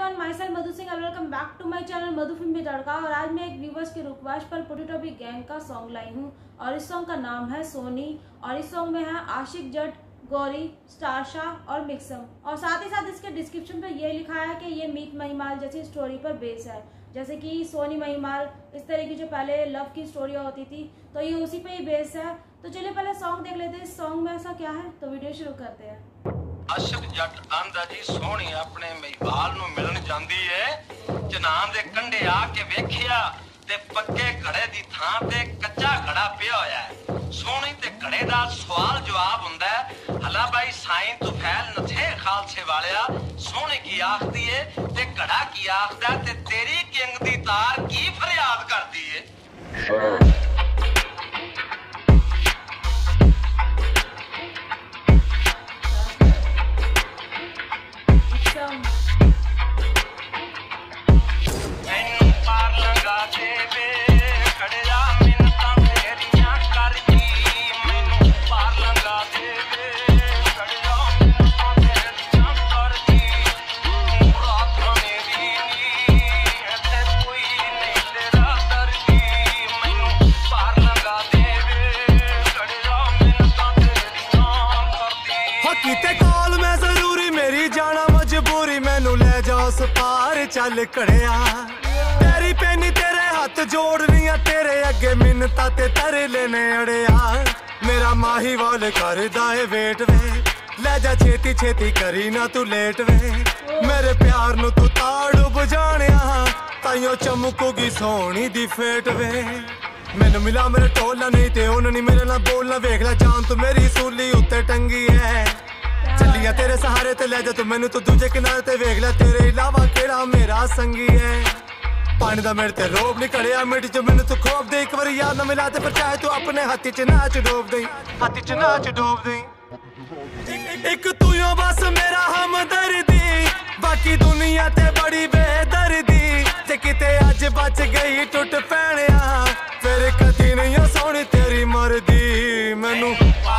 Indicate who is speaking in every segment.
Speaker 1: Everyone, my self Madhu Singh, welcome back to my channel Madhu film में तड़का। और आज मैं एक व्यूवर्स के रिक्वेस्ट पर पोटैटो गैंग का सॉन्ग लाई हूँ और इस सॉन्ग का नाम है सोनी। और इस सॉन्ग में है आशिक जट, गौरी, स्टारशाह और मिक्सम। और साथ ही साथ इसके डिस्क्रिप्शन पे ये लिखा है कि ये मीत महिमाल जैसी स्टोरी पर बेस है, जैसे कि सोनी महिमाल इस तरह की जो पहले लव की स्टोरी होती थी, तो ये उसी पे ही बेस है। तो चलिए पहले सॉन्ग देख लेते हैं, इस सॉन्ग में ऐसा क्या है, तो वीडियो शुरू करते हैं।
Speaker 2: आशिक जट आंदा जी सोहनी अपने महिवाल नूं मिलन जांदी है। जनान दे कंढे आके वेखिया ते पक्के घड़े दी थां ते कच्चा घड़ा पिया होया है। सोहनी ते घड़े दा सवाल जवाब हुंदा है, हला भाई साईं तुफैल नथे खालसे वालिया, सोहनी की आखदी है ते घड़ा की आखदा ते तेरी किंग दी तार की फरियाद करदी है।
Speaker 3: पार चल कड़िया तेरी पेनी तेरे हाथ जोड़निया, तेरे अगे मिन्नता ते तेरे लेने अड़िया। मेरा माही वाल करदा है वेट वे, ले जा छेती छेती करी ना तू लेट वे। मेरे प्यार नू तू ताड़ू बुझाणिया, ताइयों चमकूगी सोहनी दी फेट वे। मैनू मिला मेरे टोला नहीं ते उन्हें नहीं मेरे ना बोलना, वेख ला जान तू मेरी सूली उत्ते टंगी है। चलिया तेरे सहारे ते ले जा तू मैनू, तू दूजे किनारे ते वेख ले तेरे इलावा केड़ा मेरा संगी है। पानी दा मेरे ते रोब नहीं कड़िया, मिट च मैनू तू खोप दे, एक बार याद ना मिला ते पर चाहे तू अपने हाथी च नाच डोब दे, हाथी च नाच डोब दे। एक तू ही बस मेरा हमदर्दी, बाकी दुनिया ते बड़ी बेदर्दी। जे किते अज बच गई टुट पैणिया, फिर कदी नहीं सोनी तेरी मर्दी। मैनू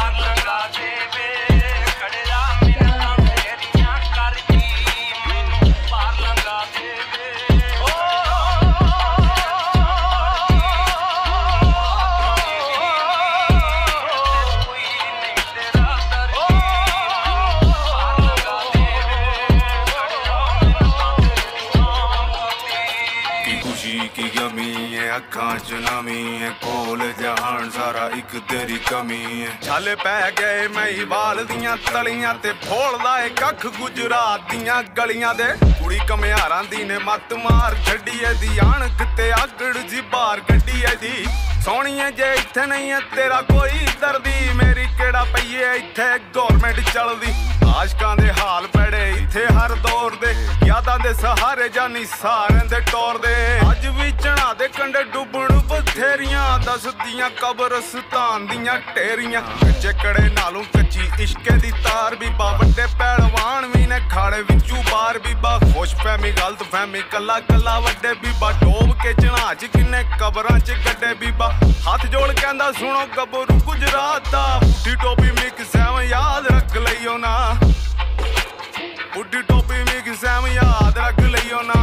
Speaker 3: की गमी है, अखां च नमी है, कोल जहान सारा एक तेरी कमी है। छाले पै गए महिवाल दियां तलियां ते फोड़दा है कख गुजरात दियां गलियां दे। कुड़ी कमियारां दी ने मत मार छड्डी है दी, आणक ते आगड़ जी बार गड्डी है दी। सोहणीए जे इत्थे नहीं है तेरा कोई दर्दी, मेरी केड़ा पईए इत्थे गवर्नमेंट चलदी। आशकां दे हाल पड़े इत्थे हर दौर दे, यादां दे सहारे जानी सारें दे टोर दे। अज भी चढ़ा दे कंडे डुबण बथेरियां, दसदियां कब्रस्तान दियां ढेरियां। कच्चे कड़े नालों कच्ची इश्के दी तार, बीबा वड्डे पहलवान भी ने खाड़े विचू बार। बीबा खुश फहमी गलत फहमी कला कला वड्डे, बीबा डोब के जहाज किन्ने कबरां च गड्डे। बीबा हाथ जोड़ कहंदा सुनो गबरू गुजरात दा, बुढ़ी टोपी मिक्स एवं याद रख लियो ना, बुढ़ी टोपी मिक्स एवं याद रख लियो ना।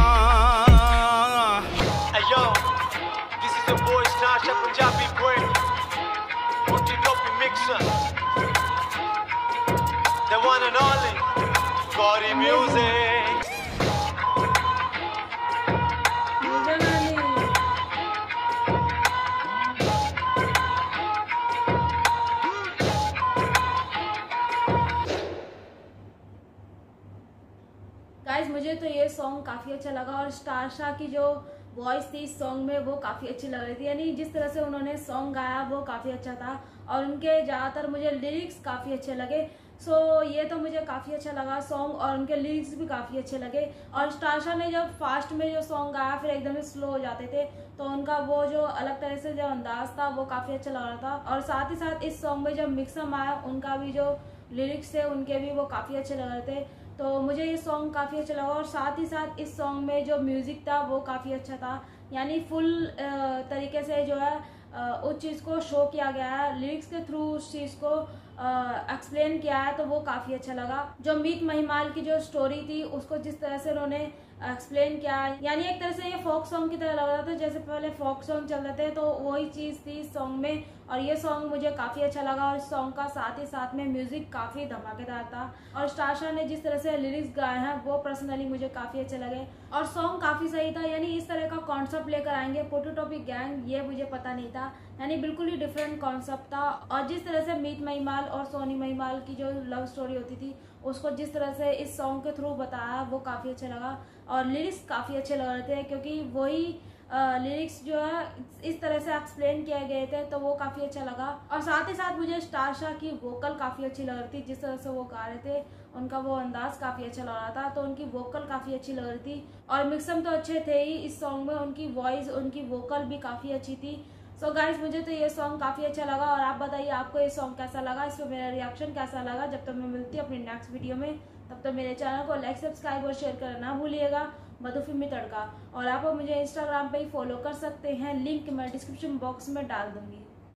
Speaker 4: Hey yo, this is the boy Snatcha Punjabi boy, buढ़ी टोपी mixer, the one and only Gauri music।
Speaker 1: Guys मुझे तो ये सॉन्ग काफ़ी अच्छा लगा और स्टारशाह की जो वॉइस थी इस सॉन्ग में वो काफ़ी अच्छी लग रही थी, यानी जिस तरह से उन्होंने सॉन्ग गाया वो काफ़ी अच्छा था। और उनके ज़्यादातर मुझे लिरिक्स काफ़ी अच्छे लगे। सो ये तो मुझे काफ़ी अच्छा लगा सॉन्ग, और उनके लिरिक्स भी काफ़ी अच्छे लगे। और स्टारशाह ने जब फास्ट में जो सॉन्ग गाया फिर एकदम से स्लो हो जाते थे, तो उनका वो जो अलग तरह से जो अंदाज था वो काफ़ी अच्छा लग रहा था। और साथ ही साथ इस सॉन्ग में जब मिक्सम आया, उनका भी जो लिरिक्स थे उनके भी वो काफ़ी अच्छे लग रहे थे। तो मुझे ये सॉन्ग काफ़ी अच्छा लगा। और साथ ही साथ इस सॉन्ग में जो म्यूज़िक था वो काफ़ी अच्छा था, यानी फुल तरीके से जो है उस चीज़ को शो किया गया है, लिरिक्स के थ्रू उस चीज़ को एक्सप्लेन किया है तो वो काफ़ी अच्छा लगा। जो मीत महिमाल की जो स्टोरी थी उसको जिस तरह से उन्होंने एक्सप्लेन किया, यानी एक तरह से ये फोक सॉन्ग की तरह लग रहा था, जैसे पहले फोक सॉन्ग चल रहे थे तो वही चीज़ थी इस सॉन्ग में। और ये सॉन्ग मुझे काफ़ी अच्छा लगा और इस सॉन्ग का साथ ही साथ में म्यूज़िक काफ़ी धमाकेदार था। और स्टारशा ने जिस तरह से लिरिक्स गाए हैं वो पर्सनली मुझे काफ़ी अच्छे लगे और सॉन्ग काफ़ी सही था। यानी इस तरह का कॉन्सेप्ट लेकर आएंगे पोटोटॉपिक गैंग, ये मुझे पता नहीं था, यानी बिल्कुल ही डिफरेंट कॉन्सेप्ट था। और जिस तरह से मीत महिमाल और सोनी महिमाल की जो लव स्टोरी होती थी उसको जिस तरह से इस सॉन्ग के थ्रू बताया वो काफ़ी अच्छा लगा। और लिरिक्स काफ़ी अच्छे लग रहे थे क्योंकि वही लिरिक्स जो है इस तरह से एक्सप्लेन किए गए थे तो वो काफ़ी अच्छा लगा। और साथ ही साथ मुझे स्टारशा की वोकल काफ़ी अच्छी लग रही थी, जिस तरह से वो गा रहे थे उनका वो अंदाज काफ़ी अच्छा लग रहा था, तो उनकी वोकल काफ़ी अच्छी लग रही थी। और मिक्सअप तो अच्छे थे ही इस सॉन्ग में, उनकी वॉइस उनकी वोकल भी काफ़ी अच्छी थी। सो गाइज मुझे तो ये सॉन्ग काफ़ी अच्छा लगा और आप बताइए आपको ये सॉन्ग कैसा लगा, इस पर मेरा रिएक्शन कैसा लगा। जब तक मैं मिलती हूँ अपनी नेक्स्ट वीडियो में, तब तक मेरे चैनल को लाइक सब्सक्राइब और शेयर करना ना भूलिएगा। मधु फिल्मी तड़का। और आप मुझे इंस्टाग्राम पे ही फॉलो कर सकते हैं, लिंक मैं डिस्क्रिप्शन बॉक्स में डाल दूंगी।